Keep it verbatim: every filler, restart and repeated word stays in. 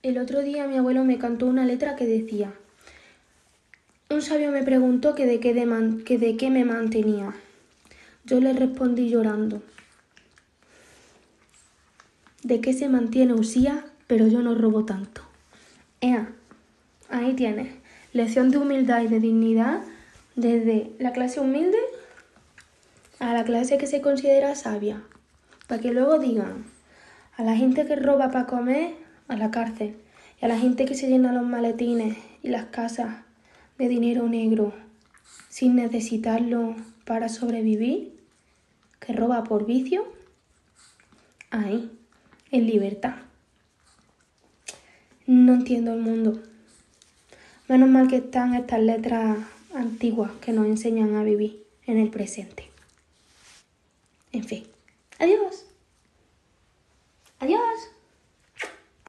El otro día mi abuelo me cantó una letra que decía: un sabio me preguntó que de qué, de man- que de qué me mantenía. Yo le respondí llorando: de qué se mantiene Usía, pero yo no robo tanto. Ea, ahí tienes, lección de humildad y de dignidad desde la clase humilde a la clase que se considera sabia, para que luego digan a la gente que roba para comer, a la cárcel, y a la gente que se llena los maletines y las casas de dinero negro sin necesitarlo para sobrevivir, que roba por vicio, ahí, en libertad. No entiendo el mundo. Menos mal que están estas letras antiguas que nos enseñan a vivir en el presente. En fin. Adiós. Adiós.